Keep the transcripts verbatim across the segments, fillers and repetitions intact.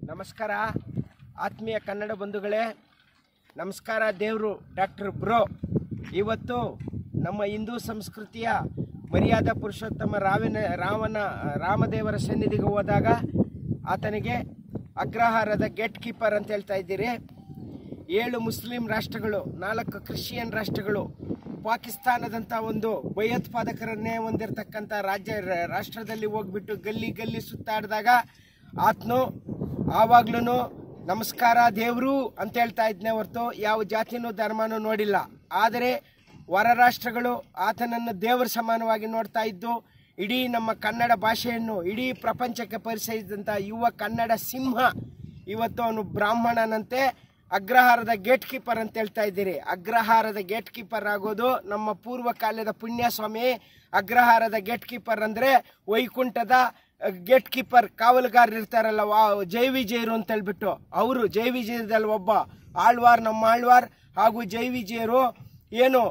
ನಮಸ್ಕಾರ ಆತ್ಮೀಯ ಕನ್ನಡ ಬಂಧುಗಳೇ, ನಮಸ್ಕಾರ. ದೇವರು ಡಾಕ್ಟರ್ ಬ್ರೋ ಇವತ್ತು ನಮ್ಮ ಹಿಂದೂ ಸಂಸ್ಕೃತಿಯ ಮರ್ಯಾದಾ ಪುರುಷೋತ್ತಮ ರಾವಿನ ರಾಮನ ರಾಮದೇವರ ಸನ್ನಿಧಿಗೆ ಹೋದಾಗ ಆತನಿಗೆ ಅಗ್ರಹಾರದ ಗೇಟ್ ಕೀಪರ್ ಅಂತ ಹೇಳ್ತಾ ಇದ್ದೀರಿ. ಏಳು ಮುಸ್ಲಿಂ ರಾಷ್ಟ್ರಗಳು, ನಾಲ್ಕು ಕ್ರಿಶ್ಚಿಯನ್ ರಾಷ್ಟ್ರಗಳು, ಪಾಕಿಸ್ತಾನದಂಥ ಒಂದು ಭಯೋತ್ಪಾದಕರನ್ನೇ ಹೊಂದಿರತಕ್ಕಂಥ ರಾಜ್ಯ ರಾಷ್ಟ್ರದಲ್ಲಿ ಹೋಗ್ಬಿಟ್ಟು ಗಲ್ಲಿ ಗಲ್ಲಿ ಸುತ್ತಾಡಿದಾಗ ಆತನು ಆವಾಗ್ಲೂ ನಮಸ್ಕಾರ ದೇವರು ಅಂತ ಹೇಳ್ತಾ ಇದ್ನೇ ಹೊರತು ಯಾವ ಜಾತಿನೂ ಧರ್ಮನೂ ನೋಡಿಲ್ಲ. ಆದರೆ ಹೊರ ರಾಷ್ಟ್ರಗಳು ಆತನನ್ನು ದೇವರ ಸಮಾನವಾಗಿ ನೋಡ್ತಾ ಇದ್ದು ಇಡೀ ನಮ್ಮ ಕನ್ನಡ ಭಾಷೆಯನ್ನು ಇಡೀ ಪ್ರಪಂಚಕ್ಕೆ ಪರಿಚಯಿಸಿದಂಥ ಯುವ ಕನ್ನಡ ಸಿಂಹ ಇವತ್ತು ಅವನು ಬ್ರಾಹ್ಮಣನಂತೆ ಅಗ್ರಹಾರದ ಗೇಟ್ ಕೀಪರ್ ಅಂತ ಹೇಳ್ತಾ ಇದ್ದೀರಿ. ಅಗ್ರಹಾರದ ಗೇಟ್ ಕೀಪರ್ ಆಗೋದು ನಮ್ಮ ಪೂರ್ವ ಕಾಲದ ಪುಣ್ಯಸ್ವಾಮಿ. ಅಗ್ರಹಾರದ ಗೇಟ್ ಕೀಪರ್ ಅಂದರೆ ವೈಕುಂಠದ ಗೇಟ್ ಕೀಪರ್, ಕಾವಲುಗಾರರು ಇರ್ತಾರಲ್ಲ, ವಾ ಜೈ ವಿಜಯರು ಅಂತ ಹೇಳ್ಬಿಟ್ಟು ಅವರು ಜೈ ವಿಜಯದಲ್ಲಿ ಒಬ್ಬ ಆಳ್ವಾರ್, ನಮ್ಮ ಆಳ್ವಾರ್ ಹಾಗೂ ಜೈ ವಿಜಯರು ಏನು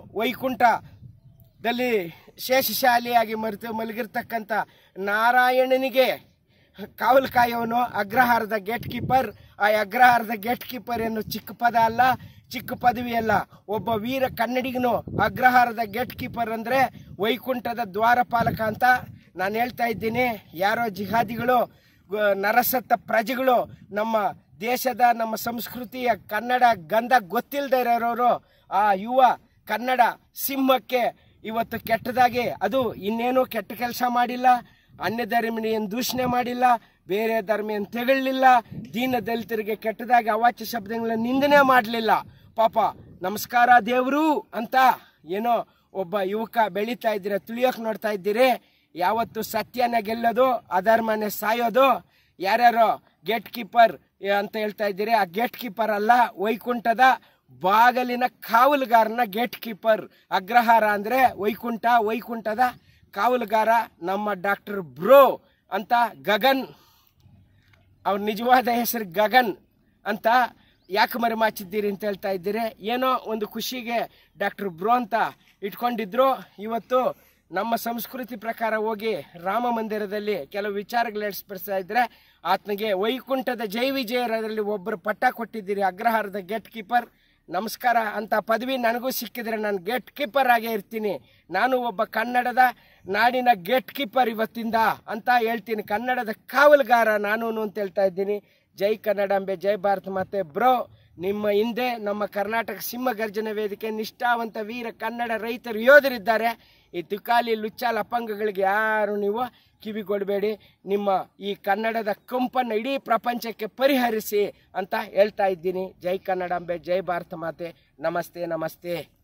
ವೈಕುಂಠದಲ್ಲಿ ಶೇಷಶಾಲಿಯಾಗಿ ಮರೆತು ಮಲಗಿರ್ತಕ್ಕಂಥ ನಾರಾಯಣನಿಗೆ ಕಾವಲು ಕಾಯೋನು ಅಗ್ರಹಾರದ ಗೇಟ್ ಕೀಪರ್. ಆ ಅಗ್ರಹಾರದ ಗೇಟ್ ಕೀಪರ್ ಏನು ಚಿಕ್ಕ ಪದ ಅಲ್ಲ, ಚಿಕ್ಕ ಪದವಿ ಅಲ್ಲ. ಒಬ್ಬ ವೀರ ಕನ್ನಡಿಗನು ಅಗ್ರಹಾರದ ಗೇಟ್ ಕೀಪರ್ ಅಂದರೆ ವೈಕುಂಠದ ದ್ವಾರಪಾಲಕ ಅಂತ ನಾನು ಹೇಳ್ತಾ ಇದ್ದೀನಿ. ಯಾರೋ ಜಿಹಾದಿಗಳು, ನರಸತ್ತ ಪ್ರಜೆಗಳು, ನಮ್ಮ ದೇಶದ ನಮ್ಮ ಸಂಸ್ಕೃತಿಯ ಕನ್ನಡ ಗಂಧ ಗೊತ್ತಿಲ್ಲದೆ ಇರೋರು ಆ ಯುವ ಕನ್ನಡ ಸಿಂಹಕ್ಕೆ ಇವತ್ತು ಕೆಟ್ಟದಾಗಿ, ಅದು ಇನ್ನೇನು ಕೆಟ್ಟ ಕೆಲಸ ಮಾಡಿಲ್ಲ, ಅನ್ಯ ಧರ್ಮೀಯನ್ನು ದೂಷಣೆ ಮಾಡಿಲ್ಲ, ಬೇರೆ ಧರ್ಮಿಯನ್ನು ತೆಗೊಳ್ಳಿಲ್ಲ, ದೀನ ದಲಿತರಿಗೆ ಕೆಟ್ಟದಾಗಿ ಅವಾಚ್ಯ ಶಬ್ದಗಳನ್ನ ನಿಂದನೆ ಮಾಡಲಿಲ್ಲ. ಪಾಪ ನಮಸ್ಕಾರ ದೇವರು ಅಂತ ಏನೋ ಒಬ್ಬ ಯುವಕ ಬೆಳೀತಾ ಇದ್ದೀರ, ತುಳಿಯೋಕೆ ನೋಡ್ತಾ ಇದ್ದೀರಿ. ಯಾವತ್ತು ಸತ್ಯನ ಗೆಲ್ಲೋದು, ಅಧರ್ಮನೇ ಸಾಯೋದು. ಯಾರ್ಯಾರೋ ಗೇಟ್ ಕೀಪರ್ ಅಂತ ಹೇಳ್ತಾ ಇದ್ದೀರಿ, ಆ ಗೇಟ್ ಕೀಪರ್ ಅಲ್ಲ, ವೈಕುಂಠದ ಬಾಗಲಿನ ಕಾವಲುಗಾರನ ಗೇಟ್ ಕೀಪರ್. ಅಗ್ರಹಾರ ಅಂದರೆ ವೈಕುಂಠ, ವೈಕುಂಠದ ಕಾವಲುಗಾರ ನಮ್ಮ ಡಾಕ್ಟರ್ ಬ್ರೋ ಅಂತ. ಗಗನ್, ಅವ್ರ ನಿಜವಾದ ಹೆಸರು ಗಗನ್ ಅಂತ ಯಾಕೆ ಮರೆಮಾಚಿದ್ದೀರಿ ಅಂತ ಹೇಳ್ತಾ ಇದ್ದೀರಿ. ಏನೋ ಒಂದು ಖುಷಿಗೆ ಡಾಕ್ಟರ್ ಬ್ರೋ ಅಂತ ಇಟ್ಕೊಂಡಿದ್ರು. ಇವತ್ತು ನಮ್ಮ ಸಂಸ್ಕೃತಿ ಪ್ರಕಾರ ಹೋಗಿ ರಾಮ ಮಂದಿರದಲ್ಲಿ ಕೆಲವು ವಿಚಾರಗಳು ಎಡಿಸ್ಪಡಿಸ್ತಾ ಇದ್ರೆ ಆತನಿಗೆ ವೈಕುಂಠದ ಜೈ ವಿಜಯರಲ್ಲಿ ಒಬ್ಬರು ಪಟ್ಟ ಕೊಟ್ಟಿದ್ದೀರಿ, ಅಗ್ರಹಾರದ ಗೇಟ್ ಕೀಪರ್. ನಮಸ್ಕಾರ ಅಂತ ಪದವಿ ನನಗೂ ಸಿಕ್ಕಿದ್ರೆ ನಾನು ಗೇಟ್ ಕೀಪರ್ ಆಗೇ ಇರ್ತೀನಿ. ನಾನು ಒಬ್ಬ ಕನ್ನಡದ ನಾಡಿನ ಗೇಟ್ ಕೀಪರ್ ಇವತ್ತಿಂದ ಅಂತ ಹೇಳ್ತೀನಿ. ಕನ್ನಡದ ಕಾವಲುಗಾರ ನಾನು ಅಂತ ಹೇಳ್ತಾ ಇದ್ದೀನಿ. ಜೈ ಕನ್ನಡಾಂಬೆ, ಜೈ ಭಾರತ ಮಾತೆ. ಬ್ರೋ, ನಿಮ್ಮ ಹಿಂದೆ ನಮ್ಮ ಕರ್ನಾಟಕ ಸಿಂಹ ಗರ್ಜನ ವೇದಿಕೆ ನಿಷ್ಠಾವಂತ ವೀರ ಕನ್ನಡ ರೈತರು ಯೋಧರಿದ್ದಾರೆ. ಈ ತುಕಾಲಿ ಲುಚ್ಚ ಲಪಂಗಗಳಿಗೆ ಯಾರು ನೀವು ಕಿವಿಗೊಡಬೇಡಿ. ನಿಮ್ಮ ಈ ಕನ್ನಡದ ಕಂಪನ್ನು ಇಡೀ ಪ್ರಪಂಚಕ್ಕೆ ಪರಿಹರಿಸಿ ಅಂತ ಹೇಳ್ತಾ ಇದ್ದೀನಿ. ಜೈ ಕನ್ನಡಾಂಬೆ, ಜೈ ಭಾರತ ಮಾತೆ. ನಮಸ್ತೆ ನಮಸ್ತೆ.